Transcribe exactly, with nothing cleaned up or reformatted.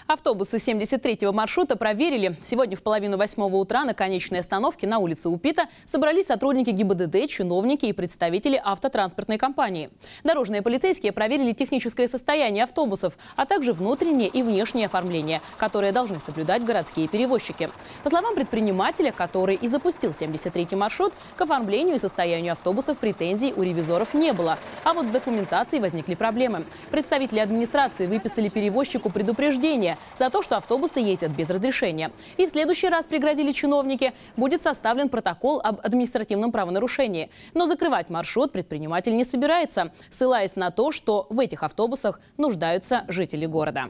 Автобусы семьдесят третьего маршрута проверили. Сегодня в половину восьмого утра на конечной остановке на улице Упита собрались сотрудники ГИБДД, чиновники и представители автотранспортной компании. Дорожные полицейские проверили техническое состояние автобусов, а также внутреннее и внешнее оформление, которые должны соблюдать городские перевозчики. По словам предпринимателя, который и запустил семьдесят третий маршрут, к оформлению и состоянию автобусов претензий у ревизоров не было. А вот с документацией возникли проблемы. Представители администрации выписали перевозчику предупреждение за то, что автобусы ездят без разрешения. И в следующий раз, пригрозили чиновники, будет составлен протокол об административном правонарушении. Но закрывать маршрут предприниматель не собирается, ссылаясь на то, что в этих автобусах нуждаются жители города.